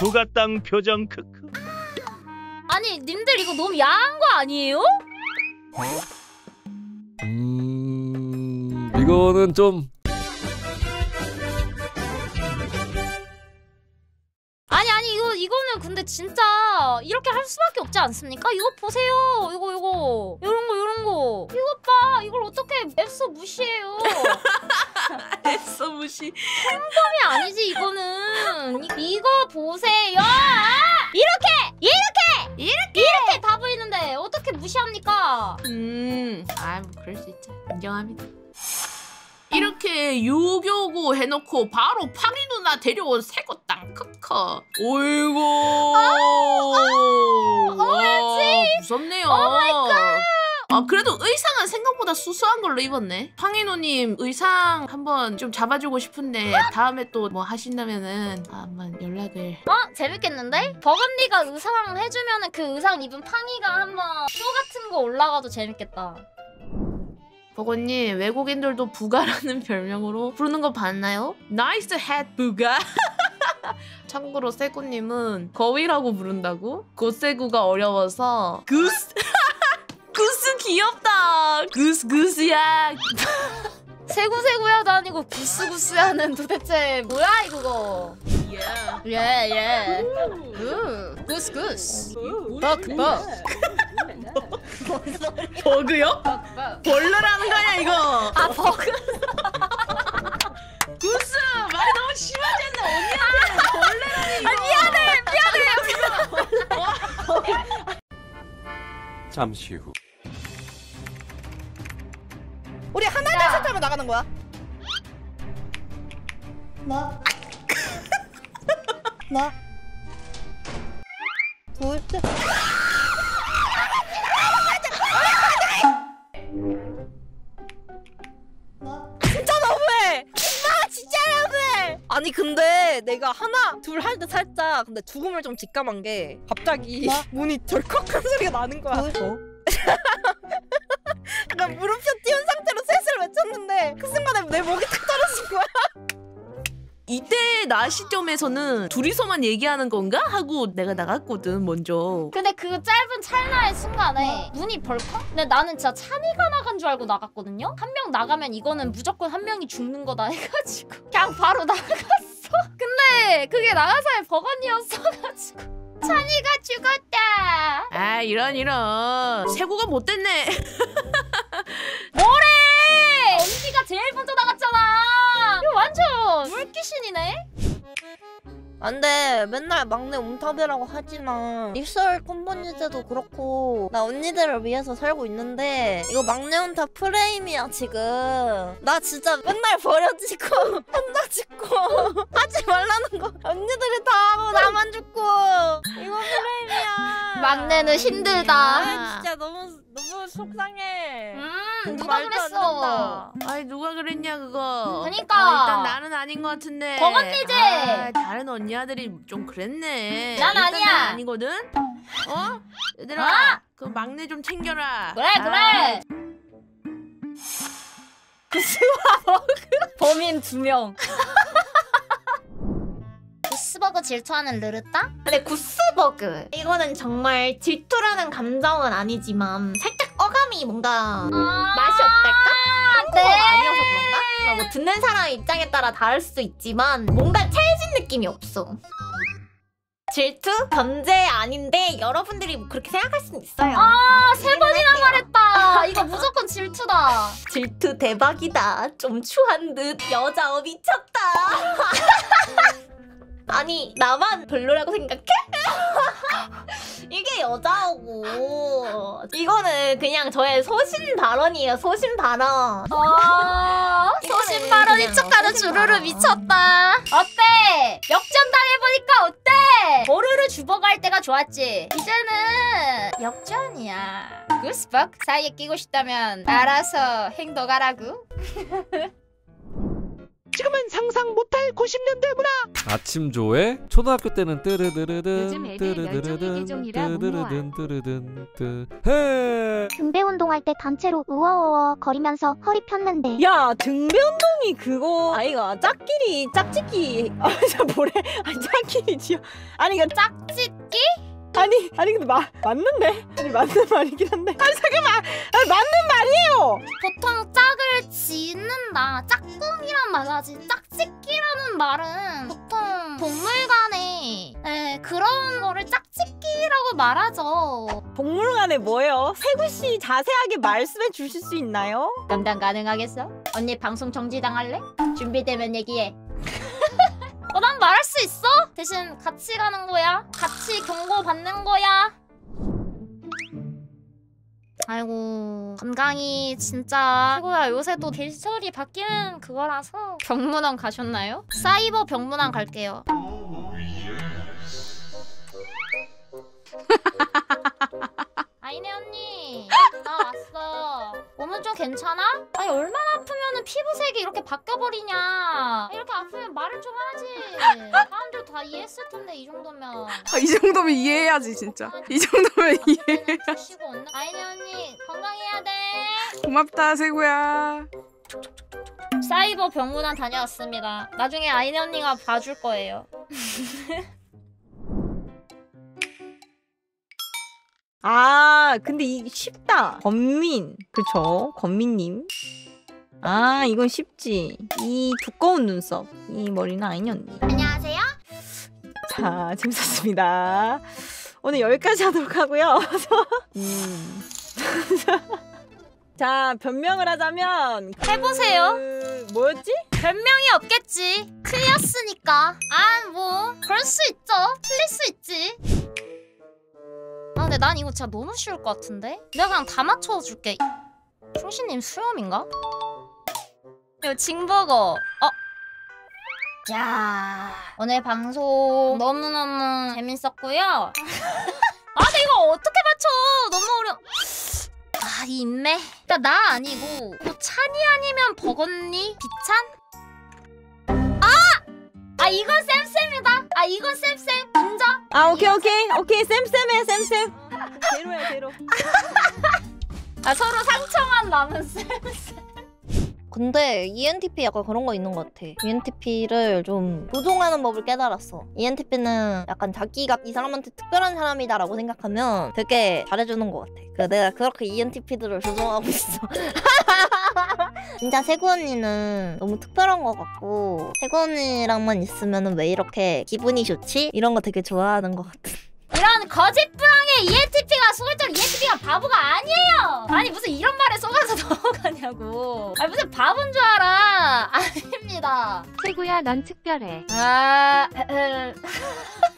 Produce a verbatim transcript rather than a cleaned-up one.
부가 땅 표정 크크. 아니 님들 이거 너무 야한 거 아니에요? 음... 이거는 좀... 아니 아니 이거 이거는 근데 진짜 이렇게 할 수밖에 없지 않습니까? 이거 보세요. 이거 이거 이런 거 이런 거. 이것 봐. 이걸 어떻게 애써 무시해요? 애써 무시. 상범이 아니지 이거는. 이, 이거 보세요. 이렇게 이렇게 이렇게 이렇게 다 보이는데 어떻게 무시합니까? 음, 아, 뭐 그럴 수 있죠. 인정합니다. 이렇게 유교고 해놓고 바로 팡이 누나 데려온 새거 땅 크커. 어이구. 와, 무섭네요. 아, 그래도 의상은 생각보다 수수한 걸로 입었네. 팡이노님 의상 한번 좀 잡아주고 싶은데 다음에 또 뭐 하신다면은 아, 한번 연락을. 어? 재밌겠는데? 버건디가 의상 해주면은 그 의상 입은 팡이가 한번 쇼 같은 거 올라가도 재밌겠다. 버거님, 외국인들도 부가라는 별명으로 부르는 거 봤나요? 나이스 햇 부가. 참고로 세구님은 거위라고 부른다고? 고세구가 어려워서 구스. 구스 귀엽다. 구스 구스야. 세구세구야도 아니고 구스구스야는 도대체 뭐야 이거. 예 예. 구스구스. 벅벅. 버그요? 벌레라는 거 아니야 이거? 아 버그. 구스 말이 너무 심하지 않나? 언니한테 벌레라니 이거. 아 미안해 미안해. 잠시 후. 우리 하나 둘 셋 하면 나가는 거야. 나. 나. 둘 셋. 진짜 너무해! 나 진짜 너무해! 아니 근데 내가 하나 둘 할 때 살짝 근데 죽음을 좀 직감한 게 갑자기 문이 덜컥한 소리가 나는 거야. 어? 약간 물음표 띄운 상태로 셋을 외쳤는데 그 순간에 내 목이 탁 떨어진 거야. 이때 나 시점에서는 둘이서만 얘기하는 건가? 하고 내가 나갔거든 먼저. 근데 그 짧은 찰나의 순간에 문이 벌컥? 근데 나는 진짜 찬이가 나간 줄 알고 나갔거든요? 한 명 나가면 이거는 무조건 한 명이 죽는 거다 해가지고 그냥 바로 나갔어. 근데 그게 나가사의 버건이었어가지고 찬이가 죽었다. 아 이런 이런 세구가 못됐네. 뭐래! 언니가 제일 먼저 나갔잖아. 이거 완전 물귀신이네. 안돼 맨날 막내 옹탑이라고 하지만 입술 콤보니즈도 그렇고 나 언니들을 위해서 살고 있는데 이거 막내 옹탑 프레임이야 지금. 나 진짜 맨날 버려지고 혼자 죽고 하지 말라는 거 언니들이 다 하고 나만 죽고 이거 프레임이야. 막내는 힘들다. 아 진짜 너무 너무 속상해. 음 누가 그랬어? 아이 누가 그랬냐 그거. 그러니까. 아, 일단 나는 아닌 것 같은데. 버건니지. 아, 다른 언니아들이 좀 그랬네. 난 일단 아니야. 난 아니거든. 어? 얘들아, 아! 그 막내 좀 챙겨라. 그래 아, 그래. 범인 두 명. 구스버그 질투하는 르르따? 근데 구스버그 이거는 정말 질투라는 감정은 아니지만 살짝 어감이 뭔가 아 맛이 없달까? 한국어가 네. 아니어서 그런가? 그러니까 뭐 듣는 사람 입장에 따라 다를 수도 있지만 뭔가 찰진 느낌이 없어. 질투? 견제 아닌데 여러분들이 뭐 그렇게 생각할 수는 있어요. 아, 세 번이나 말했다. 이거 무조건 질투다. 질투 대박이다. 좀 추한 듯. 여자 어 미쳤다. 아니 나만 별로라고 생각해? 이게 여자고 이거는 그냥 저의 소신 발언이에요. 소신 발언. 아, 소신 발언인 척하는 주르르 미쳤다. 어때? 역전 당해보니까 어때? 보르르 주버갈 때가 좋았지. 이제는 역전이야. 구스벅 사이에 끼고 싶다면 알아서 행동하라고. 지금은 상상 못할 구십 년대 문화. 아침조회 초등학교 때는 뜨르르르든 요즘 애들 멸종위 뜨르르르든 개종이라 못 뜨르르든 뜨르든 뜨 해. 등배 운동할 때 단체로 우어우어 거리면서 허리 폈는데 야 등배 운동이 그거 아이가 짝끼리 짝짓기 아 진짜 뭐래 아니 짝끼리 지어 아니 이거 짝짓기? 아니 아니 근데 마, 맞는데 아니 맞는 말이긴 한데 아니 잠깐만 아니 맞는 말이에요. 보통 짝을 짓는다. 짝꿍이란 말하지. 짝짓기라는 말은 보통 동물간에 네, 그런 거를 짝짓기라고 말하죠. 동물간에 뭐예요? 세구씨 자세하게 말씀해 주실 수 있나요? 감당 가능하겠어? 언니 방송 정지당할래? 준비되면 얘기해. 어, 난 말할 수 있어? 대신 같이 가는 거야. 같이 경고 받는 거야. 아이고 건강이 진짜 최고야. 요새 또 계절이 바뀌는 그거라서. 병문안 가셨나요? 사이버 병문안 갈게요. 아이네 언니 나 왔어. 몸은 좀 괜찮아? 아니 얼마나 아프면은 피부색이 이렇게 바뀌어버리냐. 이렇게 아프면 말을 좀 하지. 사람들 다 이해했을 텐데 이 정도면. 아, 이 정도면 이해해야지 진짜. 이 정도면 이해해. 쉬고 없는. 아이네 언니 건강해야 돼. 고맙다 세구야. 사이버 병문안 다녀왔습니다. 나중에 아이네 언니가 봐줄 거예요. 아 근데 이 쉽다. 건민 그쵸 건민님. 아 이건 쉽지. 이 두꺼운 눈썹 이 머리는 아이니 언니. 안녕하세요. 자 재밌었습니다. 오늘 여기까지 하도록 하고요. 음. 자 변명을 하자면 해보세요. 그... 뭐였지? 변명이 없겠지. 틀렸으니까. 아 뭐 그럴 수 있죠. 틀릴 수 있지. 아 근데 난 이거 진짜 너무 쉬울 것 같은데? 내가 그냥 다 맞춰줄게. 충신님 수염인가? 이거 징버거. 어? 자 오늘 방송 너무너무 재밌었고요. 아 근데 이거 어떻게 맞춰? 너무 어려. 아 이 인매. 그러니까 나 아니고 뭐 찬이 아니면 버건니? 비찬? 아! 아 이건 쌤쌤이다. 아 이건 쌤쌤 인정? 아 오케이 오케이 오케이 쌤쌤해 쌤쌤. 제로야 제로. 아 서로 상처만 남은 쌤쌤. 근데 이엔티피 약간 그런 거 있는 것 같아. 이엔티피를 좀 조종하는 법을 깨달았어. 이엔티피는 약간 자기가 이 사람한테 특별한 사람이다라고 생각하면 되게 잘해주는 것 같아. 그래서 내가 그렇게 이엔티피들을 조종하고 있어. 진짜 세구 언니는 너무 특별한 것 같고 세구 언니랑만 있으면 왜 이렇게 기분이 좋지? 이런 거 되게 좋아하는 것 같아. 이런 거짓부랑의 이엔티피가 소설적 이엔티피가 바보가 아니에요. 아니 무슨 이런 말에 속아서 넘어가냐고. 아니 무슨 바본 줄 알아. 아닙니다. 세구야 넌 특별해. 아...